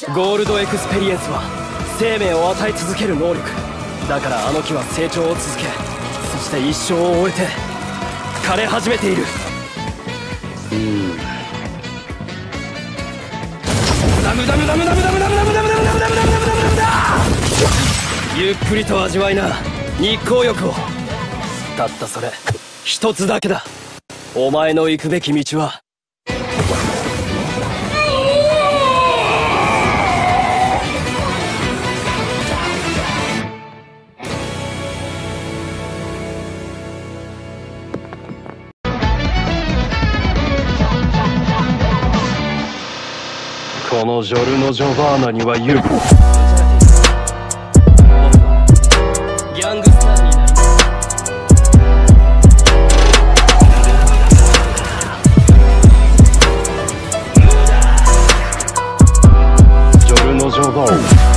ゴールドエクスペリエンスは生命を与え続ける能力だから、あの木は成長を続け、そして一生を終えて枯れ始めている。ゆっくりと味わいな日光浴を。たったそれ一つだけだ。お前の行くべき道は。このジョルノ・ジョバーナには言う。ギャングスターになります。ジョルノ・ジョバー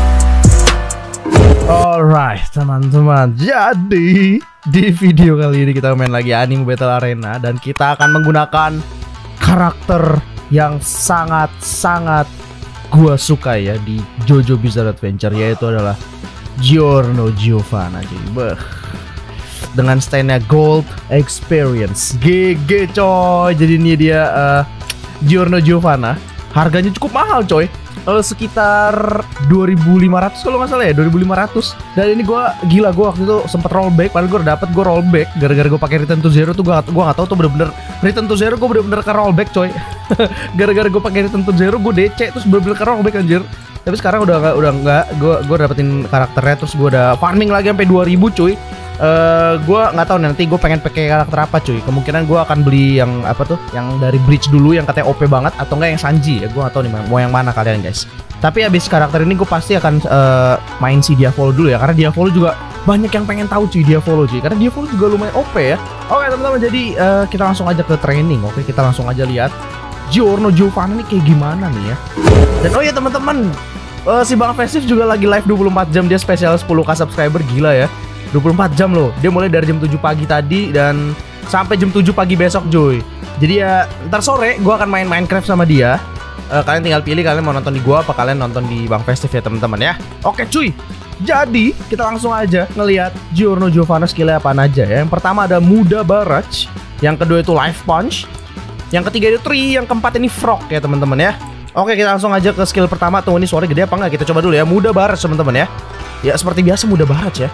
ナ。 Alright teman-teman, jadi di video kali ini kita main lagi Anime Battle Arena dan kita akan menggunakan karakter yang sangat-sangat gua suka ya di JoJo Bizarre Adventure, yaitu adalah Giorno Giovanna. Jadi dengan stylenya Gold Experience GG coy. Jadi ini dia Giorno Giovanna. Harganya cukup mahal coy, sekitar 2.500 kalau nggak salah ya, 2.500. Dan ini gua gila, gua waktu itu sempat rollback, padahal gua dapet gua rollback gara-gara gua pakai Return to Zero tuh. Gua nggak tahu tuh bener-bener Return to Zero, gua bener-bener ke rollback coy. Gara-gara gua pakai Return to Zero, gua DC terus bener-bener ke rollback anjir. Tapi sekarang udah enggak, gua dapetin karakternya, terus gua udah farming lagi sampai 2000 cuy. Gua nggak tahu nanti gue pengen pakai karakter apa cuy. Kemungkinan gue akan beli yang apa tuh, yang dari Bridge dulu yang katanya OP banget, atau enggak yang Sanji ya. Gue nggak tahu nih mau yang mana kalian guys. Tapi abis karakter ini gue pasti akan main si Diavolo dulu ya, karena Diavolo juga banyak yang pengen tahu cuy, Diavolo cuy, karena Diavolo juga lumayan OP ya. Oke teman-teman, jadi kita langsung aja ke training. Oke, kita langsung aja lihat Giorno Giovanna ini kayak gimana nih ya. Dan oh ya teman-teman, si Bang Festive juga lagi live 24 jam, dia spesial 10k subscriber, gila ya. 24 jam loh. Dia mulai dari jam 7 pagi tadi dan sampai jam 7 pagi besok cuy. Jadi ya ntar sore gue akan main Minecraft sama dia. Kalian tinggal pilih kalian mau nonton di gua apa kalian nonton di Bang Festive ya teman-teman ya. Oke cuy, jadi kita langsung aja ngelihat Giorno Giovanna skillnya apaan aja ya. Yang pertama ada Muda Barrage, yang kedua itu Life Punch, yang ketiga itu Tree, yang keempat ini Frog ya teman-teman ya. Oke, kita langsung aja ke skill pertama. Tuh ini suaranya gede apa enggak, kita coba dulu ya. Muda Barrage teman-teman ya. Ya seperti biasa Muda Barrage ya.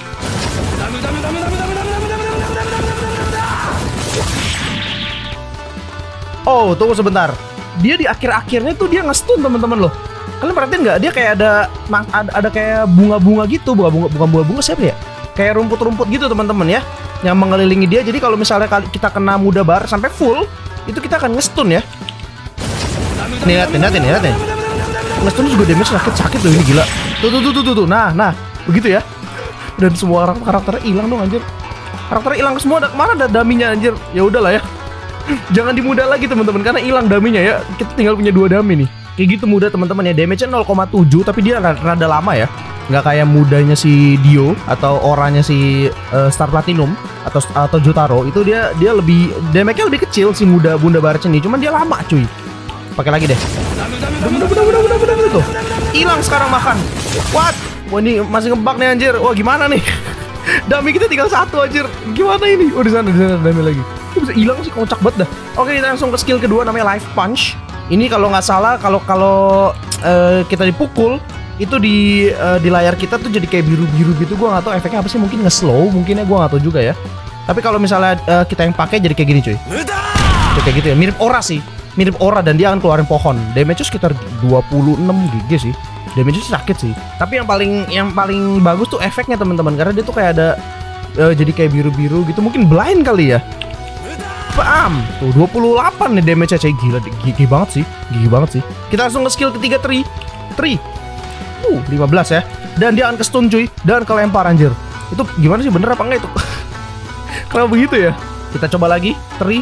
Oh, tunggu sebentar. Dia di akhir-akhirnya tuh dia nge-stun teman-teman loh. Kalian perhatiin nggak? Dia kayak ada kayak bunga-bunga gitu, bukan bunga-bunga siapa ya? Kayak rumput-rumput gitu teman-teman ya, yang mengelilingi dia. Jadi kalau misalnya kita kena Muda Bar sampai full, itu kita akan nge-stun ya. Nih liatin. Nge-stun juga damage sakit loh ini, gila. Tuh. Nah, begitu ya. Dan semua karakternya hilang dong anjir. Karakternya hilang semua, kemana ada daminya anjir. Ya udahlah ya. Jangan dimuda lagi teman-teman, karena hilang daminya ya. Kita tinggal punya 2 dami nih. Kayak gitu muda teman-teman ya. Damage-nya 0,7, tapi dia rada lama ya. Nggak kayak mudanya si Dio atau oranya si Star Platinum atau Jotaro. Itu dia lebih damage-nya lebih kecil si Bunda Barrage ini. Cuman dia lama cuy. Pakai lagi deh. Udah tuh. Hilang sekarang makan. What? Wah ini masih ngebug nih anjir. Wah gimana nih? Dami kita tinggal 1 anjir. Gimana ini? Oh di sana dami lagi. Itu bisa hilang sih, kocak banget dah. Oke, kita langsung ke skill kedua namanya Life Punch. Ini kalau nggak salah kalau kita dipukul itu di layar kita tuh jadi kayak biru-biru gitu. Gua nggak tahu efeknya apa sih, mungkin nge-slow mungkin ya, gua nggak tahu juga ya. Tapi kalau misalnya kita yang pakai jadi kayak gini cuy. Kayak gitu ya, mirip Aura sih. Mirip Aura, dan dia akan keluarin pohon. Damage-nya sekitar 26 GG sih. Damage-nya sakit sih. Tapi yang paling bagus tuh efeknya teman-teman, karena dia tuh kayak ada jadi kayak biru-biru gitu. Mungkin blind kali ya. Bam! Tuh 28 nih damage-nya coy, gila, gigi banget sih. Kita langsung ke skill ketiga Tree. 15 ya. Dan dia akan ke stun cuy, dan kelempar anjir. Itu gimana sih, bener apa enggak itu? Kenapa begitu ya? Kita coba lagi Tree.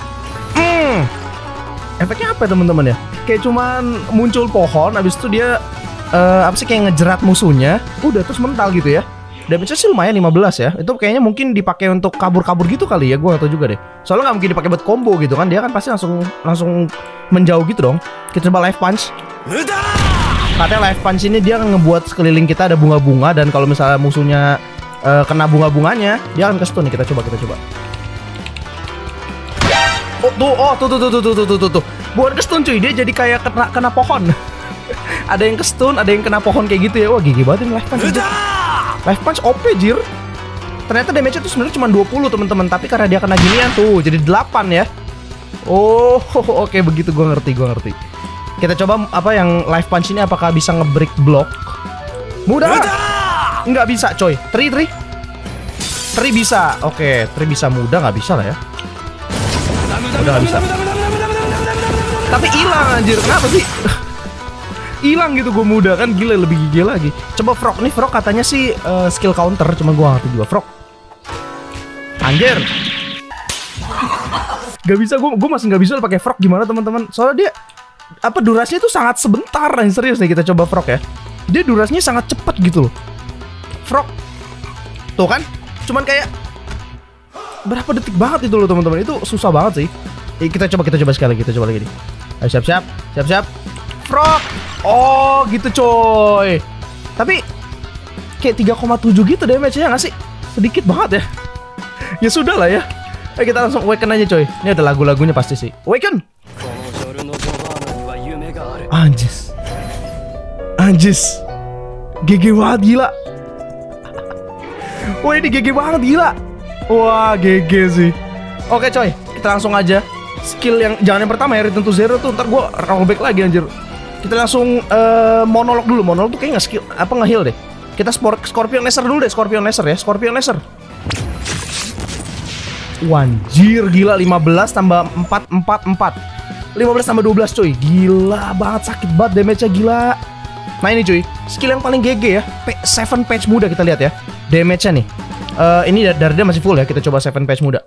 Efeknya apa ya teman-teman ya? Kayak cuman muncul pohon, habis itu dia apa sih, kayak ngejerat musuhnya. Udah terus mental gitu ya. Damage-nya sih lumayan 15 ya. Itu kayaknya mungkin dipakai untuk kabur-kabur gitu kali ya. Gue gak tau juga deh. Soalnya gak mungkin dipakai buat combo gitu kan. Dia kan pasti langsung menjauh gitu dong. Kita coba Life Punch. Katanya life punch ini dia ngebuat sekeliling kita ada bunga-bunga, dan kalau misalnya musuhnya kena bunga-bunganya, dia akan ke-stun nih. Kita coba. Tuh. Bukan ke-stun cuy, dia jadi kayak kena pohon. Ada yang ke-stun, ada yang kena pohon kayak gitu ya. Wah, gigi banget ini life punch. Life punch OP jir. Ternyata damage-nya tuh sebenarnya cuma 20 teman-teman, tapi karena dia kena ginian tuh jadi 8 ya. Oh, oke, begitu, gua ngerti. Kita coba apa yang life punch ini, apakah bisa nge-break block? Mudah. Nggak bisa coy. Tri bisa. Oke, Tri bisa, mudah nggak bisa lah ya. Udah nggak bisa. Tapi hilang anjir, kenapa sih? Hilang gitu gue mudah kan, gila, lebih gila lagi. Coba Frog nih, Frog katanya sih skill counter, cuma gue ngerti juga. Frog anjir, gak bisa, gue masih nggak bisa pakai Frog. Gimana teman-teman? Soalnya dia durasinya tuh sangat sebentar nih, serius nih. Kita coba Frog ya, dia durasinya sangat cepat gitu loh. Frog tuh kan, cuman kayak berapa detik banget itu loh teman-teman, itu susah banget sih. Kita coba sekali lagi, kita coba lagi nih. Ayo, siap. Frog. Oh gitu coy. Tapi kayak 3,7 gitu damage-nya nggak sih? Sedikit banget ya. Ya sudah lah ya. Ayo kita langsung awaken aja coy. Ini ada lagu-lagunya pasti sih. Awaken. Anjis. GG banget gila. Wah, ini GG banget gila. Wah, GG sih. Oke coy, kita langsung aja. Skill yang jangan yang pertama ya, Return to Zero tuh, ntar gue rollback lagi anjir. Kita langsung monolog dulu. Monolog tuh kayak nge-skill nge-heal deh. Kita Scorpion Laser dulu deh. Scorpion Laser. Wanjir, gila, 15 tambah 4 15 tambah 12 coy. Gila banget, sakit banget damage-nya, gila. Nah ini cuy, skill yang paling GG ya, 7 patch muda. Kita lihat ya damage-nya nih. Ini dari dia masih full ya. Kita coba 7 patch muda.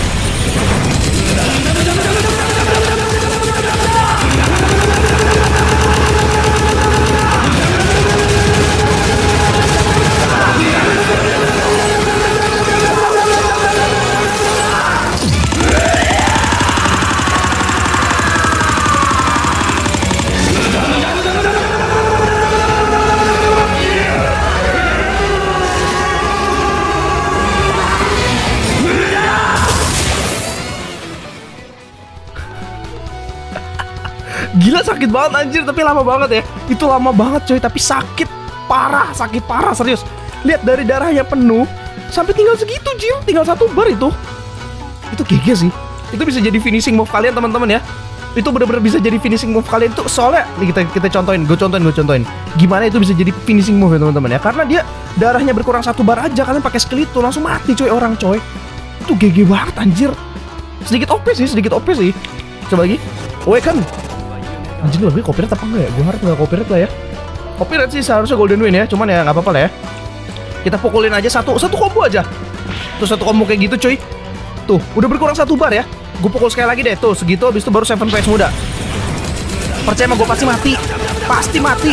Gila, sakit banget anjir, tapi lama banget ya. Itu lama banget coy, tapi sakit parah serius. Lihat, dari darahnya penuh sampai tinggal segitu Jim, tinggal 1 bar itu. Itu GG sih. Itu bisa jadi finishing move kalian teman-teman ya. Itu benar-benar bisa jadi finishing move kalian tuh. Soalnya nih kita contohin, gue contohin. Gimana itu bisa jadi finishing move ya teman-teman ya? Karena dia darahnya berkurang 1 bar aja, kalian pakai skill itu langsung mati coy orang coy. Itu GG banget anjir. Sedikit OP sih. Coba lagi. Awaken. Anjir, lebih copyright apa enggak ya? Gue harap nggak copyright lah ya. Copyright sih seharusnya golden win ya. Cuman ya nggak apa-apa lah ya. Kita pukulin aja satu combo aja. Tuh, 1 combo kayak gitu cuy. Tuh, udah berkurang 1 bar ya. Gue pukul sekali lagi deh. Tuh, segitu, habis itu baru 7 patch muda. Percaya sama gue, pasti mati.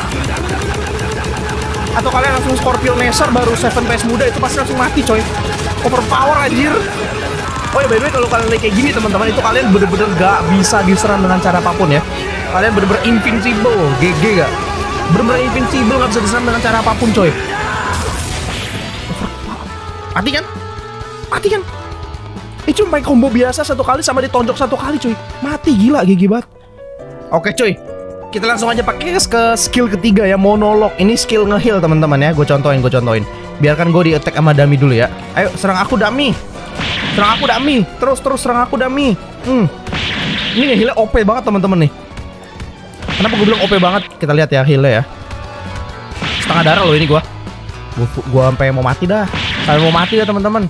Atau kalian langsung Scorpion Laser baru 7 patch muda, itu pasti langsung mati coy. Overpower anjir. Oh ya, by the way, kalau kalian kayak gini teman-teman, itu kalian bener-bener gak bisa diserang dengan cara apapun ya. Kalian bener-bener invincible, GG gak? Bener-bener invincible, gak bisa diserang dengan cara apapun coy. Mati kan? Cuma pakai combo biasa 1 kali sama ditonjok 1 kali cuy. Mati, gila, GG banget. Oke cuy, kita langsung aja pakai ke skill ketiga ya, monolog. Ini skill nge-heal teman-teman ya. Gue contohin. Biarkan gue di-attack sama dummy dulu ya. Ayo, serang aku dummy. Terus serang aku dummy. Ini healnya OP banget teman-teman nih. Kenapa gue bilang OP banget? Kita lihat ya healnya ya. Setengah darah loh ini gue sampai mau mati dah. Teman-teman.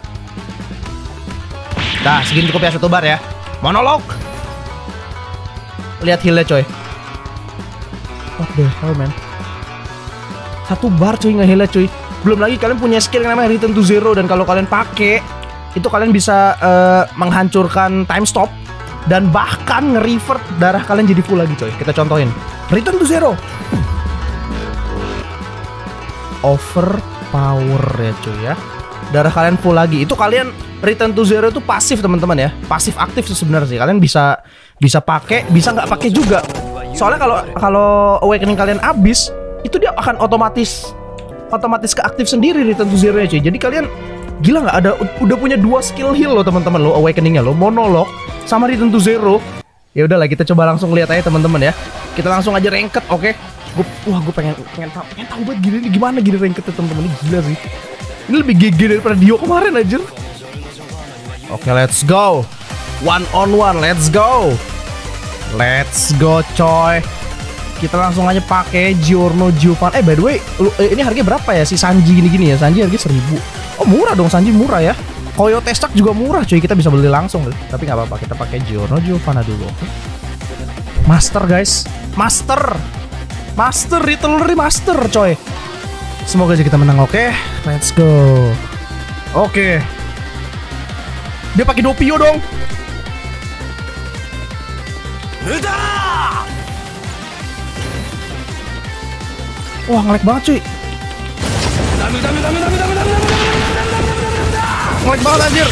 Dah, segini cukup ya, 1 bar ya. Monolog. Lihat healnya coy. What the hell man. 1 bar coy nge-healnya coy. Belum lagi kalian punya skill yang namanya Return to Zero, dan kalau kalian pakai itu kalian bisa menghancurkan time stop dan bahkan nge-revert darah kalian jadi full lagi coy. Kita contohin. Return to Zero. Overpower ya coy ya. Darah kalian full lagi. Itu kalian Return to Zero itu pasif teman-teman ya. Pasif aktif sih sebenarnya sih. Kalian bisa pakai, bisa nggak pakai juga. Soalnya kalau awakening kalian habis, itu dia akan otomatis keaktif sendiri Return to Zero-nya cuy. Jadi kalian gila nggak, udah punya 2 skill heal lo teman-teman lo, awakening-nya lo, monolog sama Return to Zero. Ya udahlah, kita coba langsung lihat aja teman-teman ya. Kita langsung aja ranked, oke? Gue pengen tahu banget gimana gini ranked teman-teman, ini gila sih. Ini lebih GG daripada Dio kemarin aja. Oke, let's go. 1-on-1, let's go. Let's go coy. Kita langsung aja pakai Giorno Giovanna. By the way, ini harganya berapa ya si Sanji gini-gini ya? Sanji harganya 1000. Oh murah dong, Sanji murah ya. Coyote Stack juga murah cuy, kita bisa beli langsung. Tapi nggak apa-apa, kita pakai Giorno Giovanna dulu. Okay? Master guys, Master Riddlery Master coy. Semoga aja kita menang, oke? Let's go. Oke. Dia pakai Doppio dong. Wah, ngelag banget cuy. Ngelag banget anjir.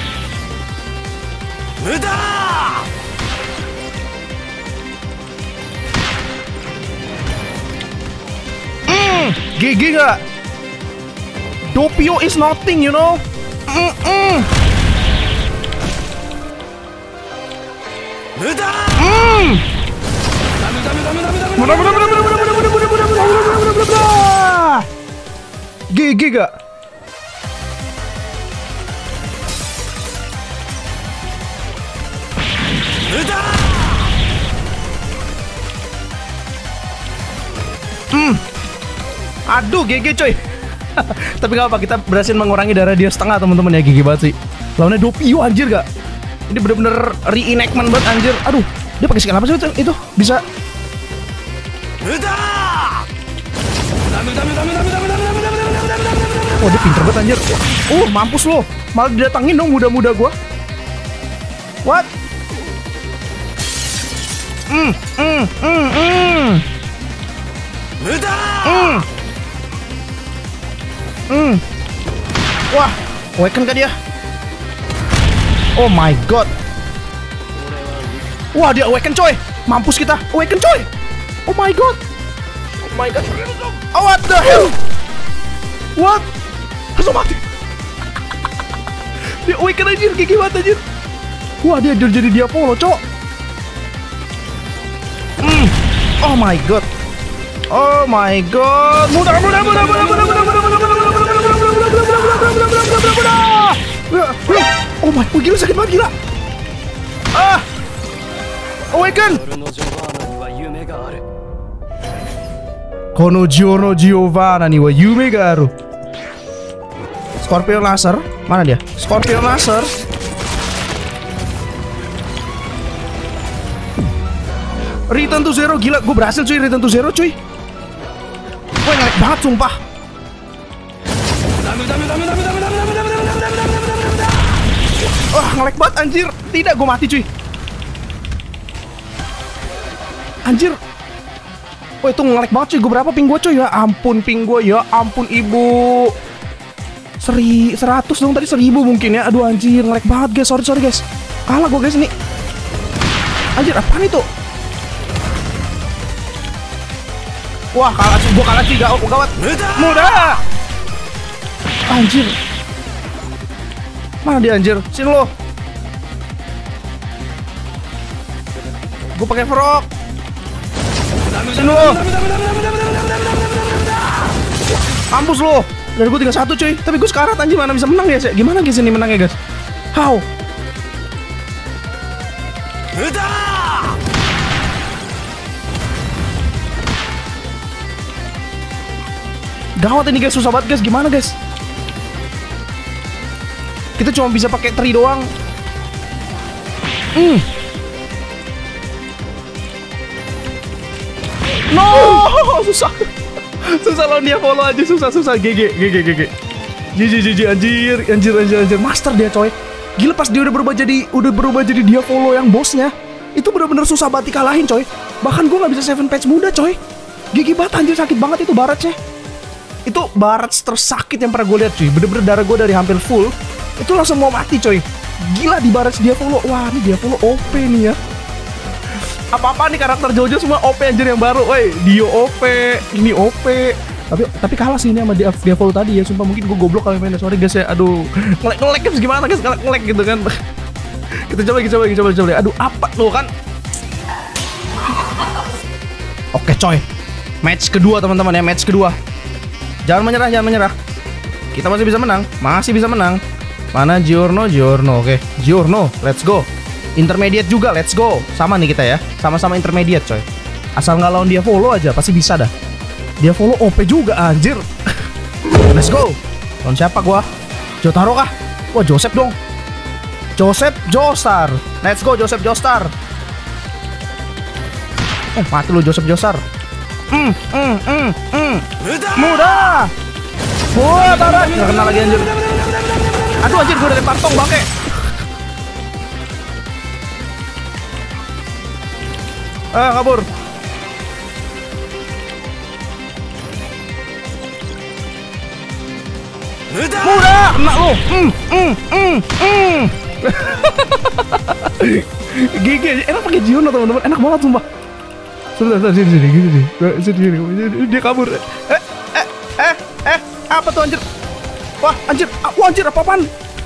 GG gak? Doppio is nothing, you know. GG gak? Aduh, GG coy. Tapi gak apa, kita berhasil mengurangi darah dia setengah teman-teman ya. GG banget sih. Lawannya Doppio anjir gak? Ini bener-bener reenactment banget anjir. Aduh, dia pakai skill apa sih itu? Bisa. Oh, dia pinter banget anjir. Mampus lo. Malah didatangin dong muda-muda gua. What? Wah, awaken kan dia? Oh my god. Wah, dia awaken coy. Mampus kita. Awaken coy. Oh my god. Oh my god. Oh, what the hell? What? Langsung mati. Dia awaken anjir, gigi banget anjir. Wah, dia jadi Diavolo, cok. Oh my god. Oh my god. Mudah. Oh my god, gila sakit banget gila. Awaken. Kono Giorno Giovanna ni wa yume ga aru. Scorpion Laser, mana dia? Scorpion Laser. Return to Zero, gila, gue berhasil cuy, Return to Zero cuy. Gue ngelag banget sumpah. Ngelag banget anjir. Tidak, gue mati cuy. Anjir. Oh, itu ngelag banget cuy. Gue berapa ping gue cuy? Ya ampun ping gue, ya ampun ibu. 100 dong, tadi 1000 mungkin ya. Aduh anjir, ngelag banget guys. Sorry guys. Kalah gue guys ini. Anjir, apaan itu? Wah, gue kalah sih, gawat. Mudah. Anjir. Mana dia anjir? Sini lo. Gue pakai frog. Sini lo. Mampus lo. Dari gue tinggal 1 cuy. Tapi gue sekarat anjir, mana bisa menang ya? Gimana guys ini menangnya guys? How? Gawat ini guys, susah banget guys. Gimana guys? Kita cuma bisa pakai tri doang. No, susah. Susah lawan dia, follow aja susah. GG. Anjir. Master dia coy. Gila, pas dia udah berubah jadi dia follow yang bosnya. Itu bener-bener susah banget dikalahin coy. Bahkan gue gak bisa 7 patch muda coy. GG banget anjir, sakit banget itu Barrage-nya. Itu Barrage tersakit yang pernah gue lihat cuy. Bener-bener darah gue dari hampir full itu langsung mau mati coy. Gila di Barrage Diavolo. Wah, ini Diavolo OP nih ya. Apa-apa nih karakter Jojo semua OP anjir yang baru. Woi, Dio OP, ini OP. Tapi kalah sih ini sama Diavolo tadi ya. Sumpah mungkin gue goblok kali mainnya. Sorry guys ya. Aduh. Ngelek guys gimana guys? Ngelek gitu kan. Kita coba lagi. Aduh, apa lo kan? Oke, coy. Match kedua teman-teman ya, match kedua. Jangan menyerah. Kita masih bisa menang. Mana Giorno? Oke, Giorno, let's go. Intermediate juga, let's go. Sama nih kita ya. Sama-sama intermediate, coy. Asal nggak lawan Diavolo aja pasti bisa dah. Diavolo OP juga anjir. Let's go. Lawan siapa gua? Jotaro kah? Wah, Joseph dong. Joseph Joestar. Let's go Joseph Joestar. Mati lu Joseph Joestar. Mudah. Wah, tarik. Nggak kena lagi anjir. Aduh anjir, gua dari partong bangke. Kabur. Mudah, kena lu. Gigi, enak pakai Giorno teman-teman, enak banget sumpah. Sebentar, sini. Dia kabur. Apa tuh anjir? Wah, anjir apaan?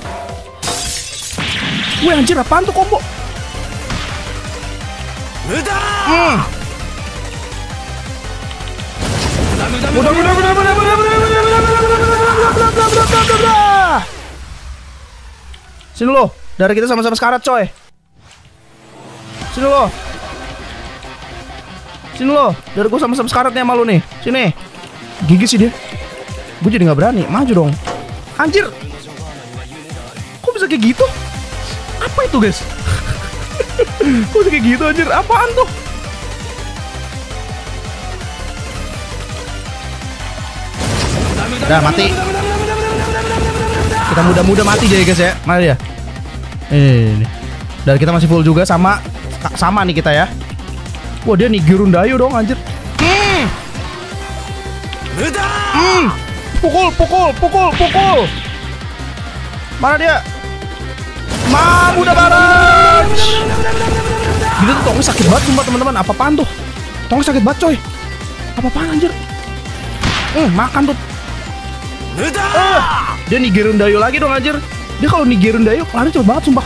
Wah, anjir apaan tuh combo? Sini lo, dari kita sama-sama sekarat coy. Sini lo, dari gue sama-sama sekaratnya sama lu nih. Sini. Gigi sih dia. Gue jadi nggak berani, maju dong. Anjir. Kok bisa kayak gitu? Apa itu guys? Kok bisa kayak gitu anjir? Apaan tuh? Udah mati. Kita mudah-mudah mati aja guys ya. Mana dia? Ini. Dan kita masih full juga sama nih kita ya. Wah, dia nih Girundayo dong anjir. Pukul. Mana dia? Udah bareng. Gila tuh tongnya sakit banget sumpah teman-teman. Apa-apaan tuh? Tongnya sakit banget coy. Apa-apaan anjir? Makan tuh. Dia nih Girundayo lagi dong anjir. Dia kalau nih Girundayo lari cepet banget sumpah.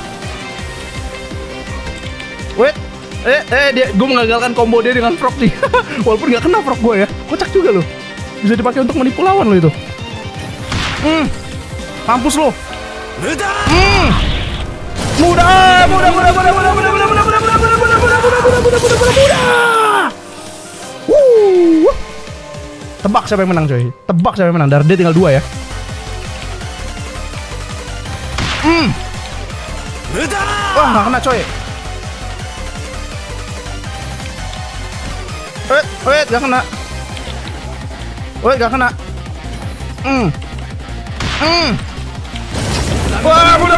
Wait. Gue mengagalkan combo dia dengan frog sih. Walaupun gak kena frog gue ya. Kocak juga loh. Bisa dipakai untuk menipu lawan lo itu. Mampus lo. Mudah. Tebak siapa yang menang coy. Dari dia tinggal 2 ya. Wah, gak kena coy. Wait, gak kena. Wah, mudah.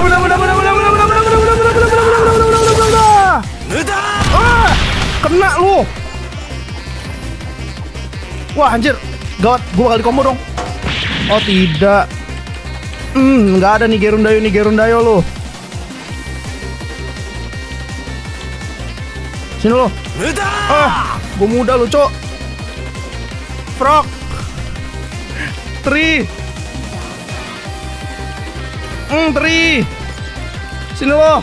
Kena lu. Wah, anjir. Gawat, gue bakal di combo dong. Oh, tidak. Nggak ada nih Girundayo lo. Sini lo. Gue muda lo, cok. Frog. 3. Sini lo.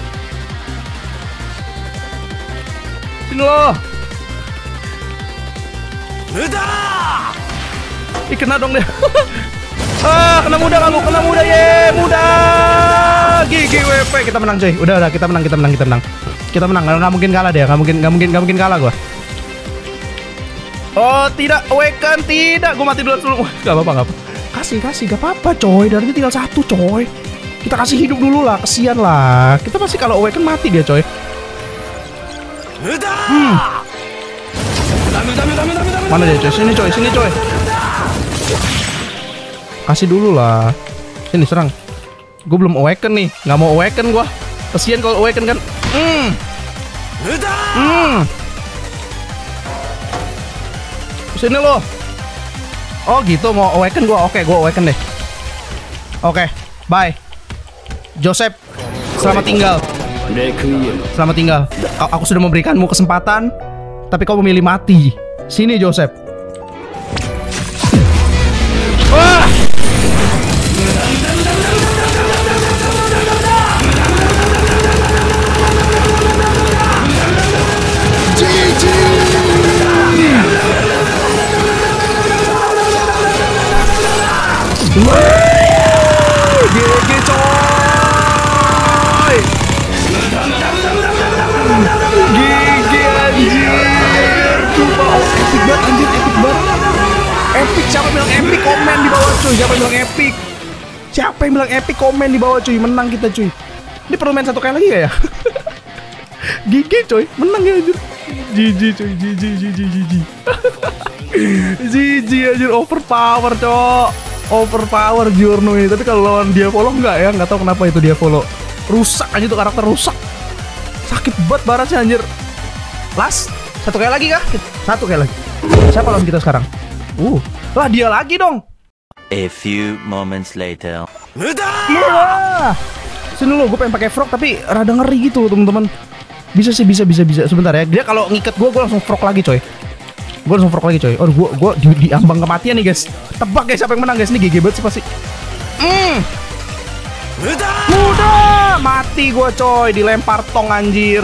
Ih, kena dong dia. Kena muda kamu, ye, muda. Gigi WP, kita menang coy. Udah, kita menang. Kita menang, nggak mungkin kalah dia, nggak mungkin kalah gua. Oh tidak, awaken tidak, gue mati dulu. Gak apa-apa. Kasih, gak apa-apa coy. Darahnya tinggal 1 coy. Kita kasih hidup dulu lah, kesian lah. Kita pasti kalau awaken mati dia coy. Mana dia coy? Sini coy. Kasih dulu lah. Sini serang. Gue belum awaken nih, nggak mau awaken gue. Kesian kalau awaken kan. Sini lo. Oh gitu, mau awaken gue. Oke, gue awaken deh. Oke, bye Joseph, selamat tinggal. Selamat tinggal. Aku sudah memberikanmu kesempatan, tapi kau memilih mati. Sini Joseph. Wah! GG coy. GG anjir. Cuma epic banget anjir, epic banget. Epic, siapa bilang epic komen di bawah cuy. Siapa bilang epic? Siapa yang bilang epic komen di bawah cuy. Menang kita cuy. Ini perlu main satu kali lagi gak ya? GG coy, menang ya anjir. GG coy, GG. GG anjir, overpower cok. Overpower Giorno ini. Tapi kalau lawan Diavolo enggak ya, nggak tahu kenapa itu Diavolo. Rusak aja tuh karakter, rusak. Sakit banget baratnya anjir. Last, satu kali lagi kah? Satu kali lagi. Siapa lawan kita sekarang? Lah dia lagi dong. A few moments later. Wah. Sini lo, gue pengen pakai frog tapi rada ngeri gitu teman-teman. Bisa sih, bisa. Sebentar ya. Dia kalau ngikat gue langsung frog lagi coy. Gue langsung frog lagi coy. Oh, gue di ambang kematian nih guys. Tebak guys siapa yang menang guys. Ini GG banget sih pasti. Udah mati gue coy. Dilempar tong anjir.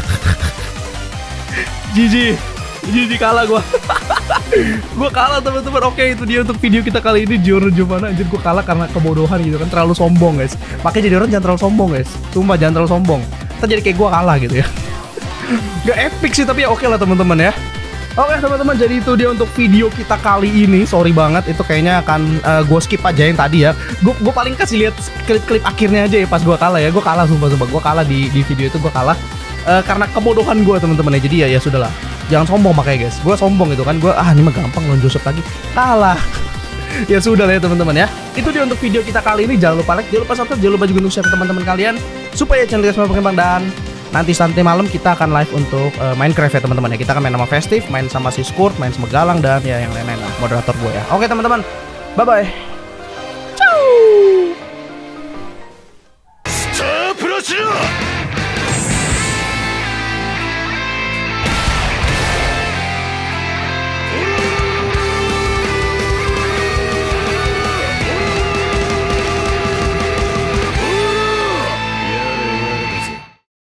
GG kalah gue. Gue kalah teman-teman. Oke, itu dia untuk video kita kali ini. Giorno Giovanna anjir, gue kalah karena kebodohan gitu kan. Terlalu sombong guys. Makanya jadi orang jangan terlalu sombong guys. Sumpah jangan terlalu sombong. Ntar jadi kayak gue kalah gitu ya. Gak epic sih tapi ya oke lah teman-teman ya. Oke teman-teman, jadi itu dia untuk video kita kali ini. Sorry banget, itu kayaknya akan gue skip aja yang tadi ya. Gue paling kasih lihat klip-klip akhirnya aja ya pas gue kalah ya. Gue kalah sumpah. Gue kalah di video itu, gue kalah karena kebodohan gue teman-teman ya. Jadi ya sudahlah, jangan sombong makanya guys. Gue sombong gitu kan, gue ini mah gampang lawan Joseph lagi, kalah. Ya sudah lah ya teman-teman ya. Itu dia untuk video kita kali ini. Jangan lupa like, jangan lupa subscribe, jangan lupa juga untuk share ke teman-teman kalian supaya channel kita semakin berkembang. Dan nanti santai malam kita akan live untuk Minecraft ya teman-teman ya. Kita akan main sama Festive, main sama si Skurt, main sama Galang dan ya yang lain-lain lah, moderator gue ya. Oke teman-teman, bye bye.